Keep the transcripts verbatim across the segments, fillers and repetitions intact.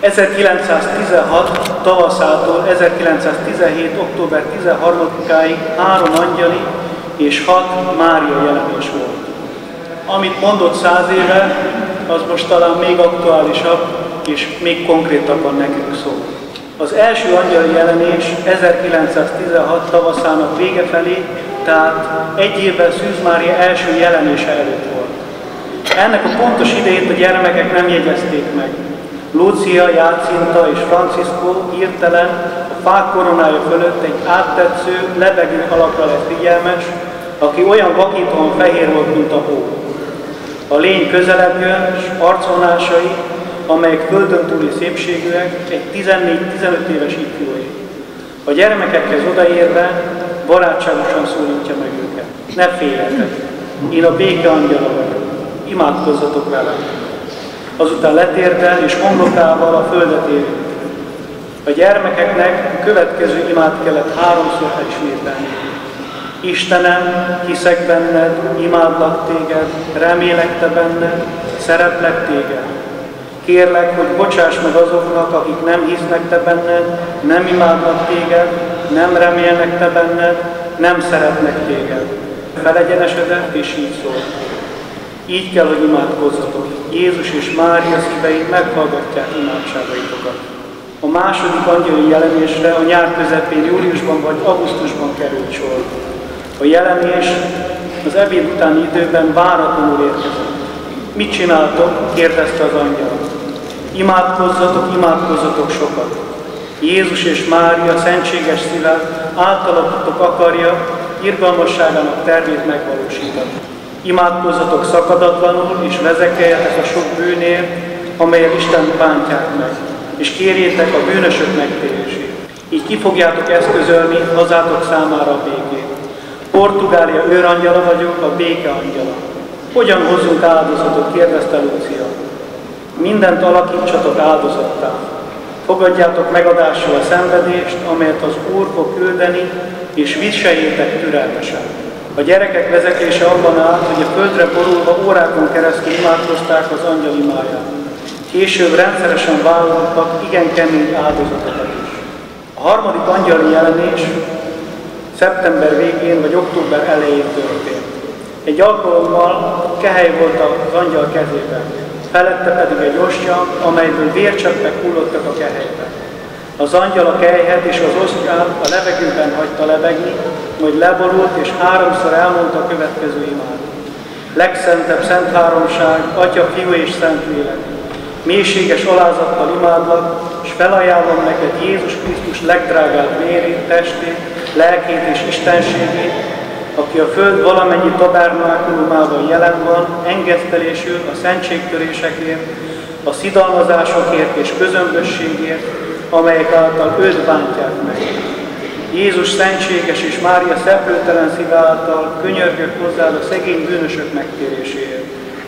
ezerkilencszáztizenhat tavaszától ezerkilencszáztizenhét október tizenharmadikáig három angyali és hat Mária jelenés volt. Amit mondott száz éve, az most talán még aktuálisabb és még konkrétabban nekünk szól. Az első angyali jelenés ezerkilencszáztizenhat tavaszának vége felé, tehát egy évvel Szűz Mária első jelenése előtt volt. Ennek a pontos idejét a gyermekek nem jegyezték meg. Lúcia, Jácinta és Francisco hirtelen a fák koronája fölött egy áttetsző, lebegő alakra lett figyelmes, aki olyan vakítóan fehér volt, mint a hó. A lény közelebb jön, s arcvonásai, amelyek földön túli szépségűek, egy tizennégy-tizenöt éves ifjúé. A gyermekekhez odaérve barátságosan szólítja meg őket. Ne féljetek, én a béke angyala vagyok, imádkozzatok velem. Azután letérdel és homlokával a földet érint. A gyermekeknek a következő imát kellett háromszor elismételni. Istenem, hiszek benned, imádlak téged, remélek te benned, szeretlek téged. Kérlek, hogy bocsáss meg azoknak, akik nem hisznek te benned, nem imádnak téged, nem remélnek te benned, nem szeretnek téged. Felegyenesedett és így szól. Így kell, hogy imádkozzatok. Jézus és Mária szívei meghallgatják imádságaitokat. A második angyali jelenésre a nyár közepén, júliusban vagy augusztusban került sor. A jelenés az ebéd utáni időben váratlanul érkezett. Mit csináltok? Kérdezte az angyal. Imádkozzatok, imádkozzatok sokat. Jézus és Mária szentséges szíve általatok akarja irgalmasságának tervét megvalósítani. Imádkozzatok szakadatlanul, és vezekeljetek a sok bűnért, amelyet Isten bántják meg, és kérjétek a bűnösök megtérését. Így ki fogjátok eszközölni hazátok számára a békét. Portugália őrangyala vagyok, a béke angyala. Hogyan hozzunk áldozatot? Kérdezte Lúcia. Mindent alakítsatok áldozattá. Fogadjátok megadással a szenvedést, amelyet az Úr fog küldeni, és viseljétek türelmesen. A gyerekek vezetése abban állt, hogy a földre borulva órákon keresztül imádkozták az angyal imáját. Később rendszeresen vállaltak igen kemény áldozatokat is. A harmadik angyali jelenés szeptember végén vagy október elején történt. Egy alkalommal kehely volt az angyal kezében, felette pedig egy ostya, amelyből vércseppek hullottak a kehelybe. Az angyal a kelyhet és az osztyát a levegőben hagyta lebegni, majd leborult és háromszor elmondta a következő imát. Legszentebb Szent Háromság, Atya, Fiú és Szentlélek, mélységes alázattal imádlak, és felajánlom neked Jézus Krisztus legdrágább vérét, testét, lelkét és istenségét, aki a föld valamennyi tabernákulumában jelen van, engesztelésül a szentségtörésekért, a szidalmazásokért és közömbösségért, amelyek által őt bántják meg. Jézus szentséges és Mária szeplőtelen szíve által könyörgök hozzád a szegény bűnösök megtéréséért.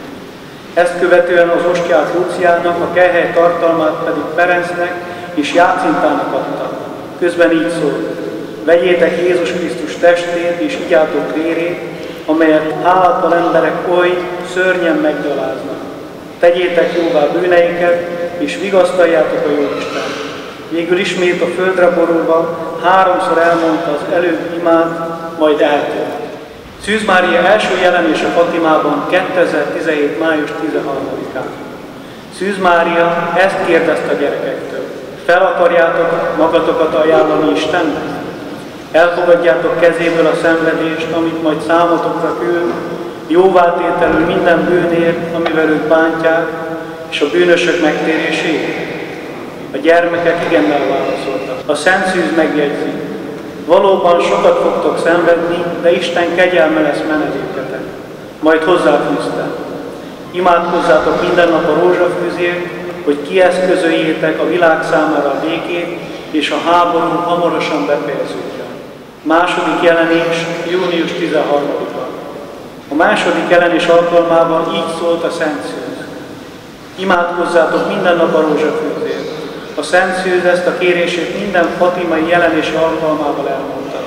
Ezt követően az ostyát Lúciának, a kelyhely tartalmát pedig Ferencnek és Jácintának adta. Közben így szólt: vegyétek Jézus Krisztus testét és igyátok vérét, amelyet hálatlan emberek oly szörnyen meggyaláznak. Tegyétek jóvá bűneiket, és vigasztaljátok a Jóistent. Végül ismét a földre borulva háromszor elmondta az előbb imát, majd eltűnt. Szűz Mária első jelenése Fatimában kétezer-tizenhét. május tizenharmadikán. Szűz Mária ezt kérdezte a gyerekektől: fel akarjátok magatokat ajánlani Istennek? Elfogadjátok kezéből a szenvedést, amit majd számotokra küld, jóvátételül minden bűnért, amivel őt bántják, és a bűnösök megtérését? A gyermekek igennel válaszoltak. A Szent Szűz megjegyzi: valóban sokat fogtok szenvedni, de Isten kegyelme lesz menedéketek. Majd hozzáfűzte: imádkozzátok minden nap a rózsafűzért, hogy kieszközöljétek a világ számára a békét, és a háború hamarosan befejeződjön. Második jelenés, június tizenharmadika. A második jelenés alkalmával így szólt a Szent Szűz: imádkozzátok minden nap a rózsafűzért. A Szent Szűz ezt a kérését minden fatimai jelenési alkalmával elmondta.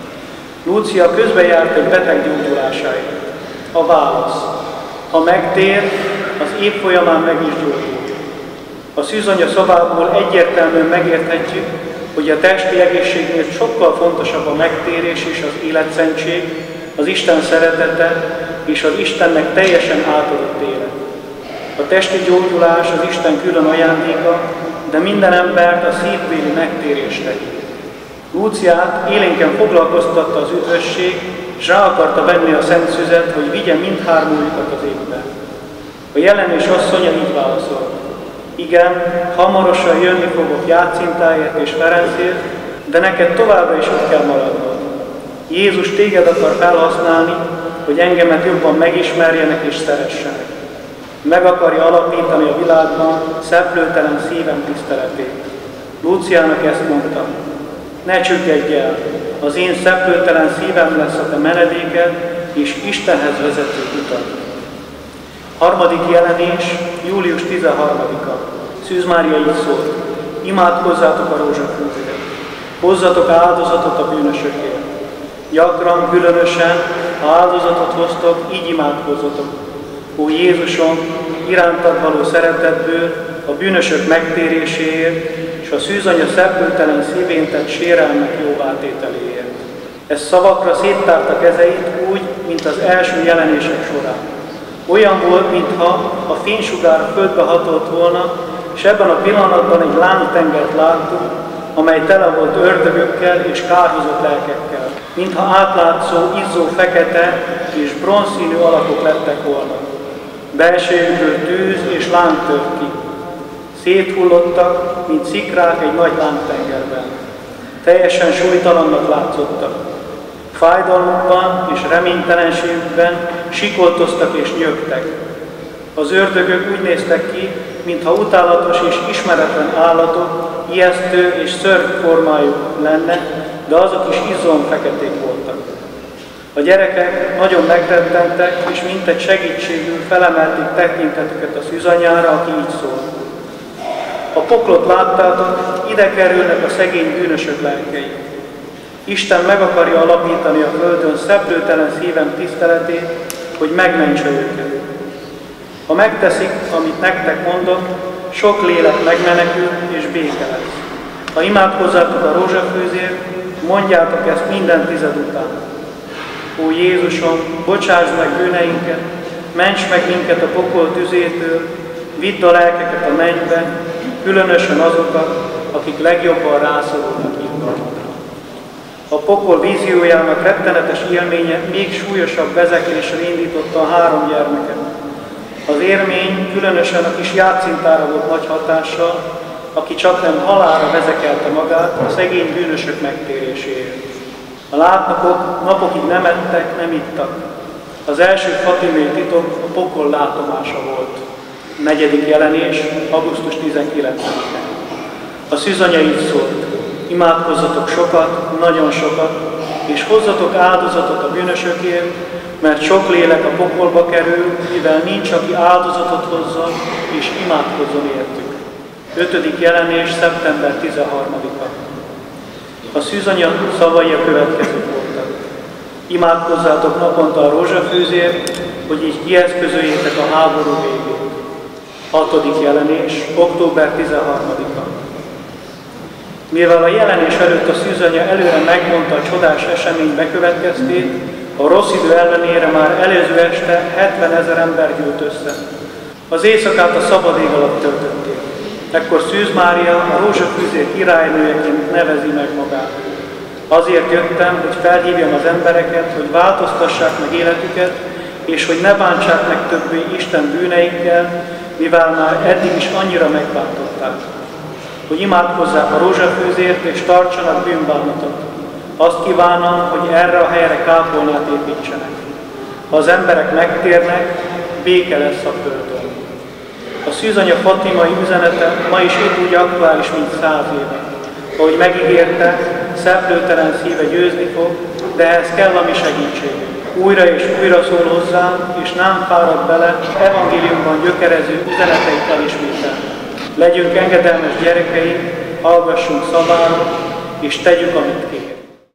Lúcia közbejárt egy beteg gyógyulásáért. A válasz: ha megtér, az év folyamán meg is gyógyul. A szűzanya szavából egyértelműen megérthetjük, hogy a testi egészségnél sokkal fontosabb a megtérés és az életszentség, az Isten szeretete és az Istennek teljesen átadott élet. A testi gyógyulás az Isten külön ajándéka, de minden embert a szívbéli megtérésre hív. Lúciát élénken foglalkoztatta az üdvösség, és rá akarta venni a szent szüzet, hogy vigye mindhármójukat az égbe. A Jelenés asszonya így válaszolt: igen, hamarosan jönni fogok Jácintáért és Ferencért, de neked továbbra is ott kell maradnod. Jézus téged akar felhasználni, hogy engemet jobban megismerjenek és szeressenek. Meg akarja alapítani a világban szeplőtelen szívem tiszteletét. Lúciának ezt mondta: ne csüggedj el, az én szeplőtelen szívem lesz a te menedéked és Istenhez vezető utat. Harmadik jelenés, július tizenharmadika. Szűz Mária így szólt: imádkozzátok a rózsafűzért, hozzatok áldozatot a bűnösökért. Gyakran, különösen, ha áldozatot hoztok, így imádkozzatok: ó Jézusom, irántad való szeretetből, a bűnösök megtéréséért, és a szűzanya szeplőtelen szívén tett sérelmek jóvátételéért. Ez szavakra széttárta kezeit úgy, mint az első jelenések során. Olyan volt, mintha a fénysugár a földbe hatolt volna, és ebben a pillanatban egy lángtengert láttunk, amely tele volt ördögökkel és kárhozott lelkekkel. Mintha átlátszó, izzó fekete és bronzszínű alakok lettek volna. Belsejükből tűz és láng tört ki. Széthullottak, mint szikrák egy nagy lángtengerben. Teljesen súlytalannak látszottak. Fájdalmukban és reménytelenségükben sikoltoztak és nyögtek. Az ördögök úgy néztek ki, mintha utálatos és ismeretlen állatok, ijesztő és szörny formájuk lenne, de azok is izzóan feketék voltak. A gyerekek nagyon megrettentek, és mintegy segítségül felemelték tekintetüket a szűzanyára, aki így szólt: a poklot láttátok, ide kerülnek a szegény bűnösök lelkei. Isten meg akarja alapítani a földön szeplőtelen szívem tiszteletét, hogy megmentse őket. Ha megteszik, amit nektek mondok, sok lélek megmenekül és béke lesz. Ha imádkozzátok a rózsafűzért, mondjátok ezt minden tized után. Ó Jézusom, bocsásd meg bűneinket, ments meg minket a pokol tüzétől, vidd a lelkeket a mennybe, különösen azokat, akik legjobban rászorulnak irgalmadra. A pokol víziójának rettenetes élménye még súlyosabb vezeklésre indította a három gyermeket. Az élmény különösen a kis Jácintára volt nagy hatással, aki csaknem halálra vezekelte magát a szegény bűnösök megtéréséért. A látnokok napokig nem ettek, nem ittak. Az első fatimai titok a pokol látomása volt. Negyedik jelenés, augusztus tizenkilencedike. A szűzanya így szólt: imádkozzatok sokat, nagyon sokat, és hozzatok áldozatot a bűnösökért, mert sok lélek a pokolba kerül, mivel nincs, aki áldozatot hozzon és imádkozzon értük. Ötödik jelenés, szeptember tizenharmadika. A szűzanya szavai a következők voltak: imádkozzátok naponta a rózsafűzért, hogy így kieszközöljétek a háború végét. Hatodik jelenés, október tizenharmadika. Mivel a jelenés előtt a szűzanya előre megmondta a csodás esemény bekövetkeztét, a rossz idő ellenére már előző este hetvenezer ember gyűlt össze. Az éjszakát a szabad ég alatt töltötték. Ekkor Szűz Mária a rózsafűzér királynőjeként nevezi meg magát. Azért jöttem, hogy felhívjam az embereket, hogy változtassák meg életüket, és hogy ne bántsák meg többé Isten bűneikkel, mivel már eddig is annyira megbántották. Hogy imádkozzák a rózsafűzért és tartsanak bűnbánatot. Azt kívánom, hogy erre a helyre kápolnát építsenek. Ha az emberek megtérnek, béke lesz a földön. A szűzanya fatimai üzenete ma is épp úgy aktuális, mint száz éve. Ahogy megígérte, szeplőtelen szíve győzni fog, de ehhez kell a mi segítségünk. Újra és újra szól hozzám, és nem fárad bele evangéliumban gyökerező üzeneteit elismételni. Legyünk engedelmes gyerekei, hallgassunk szavára, és tegyük, amit kér.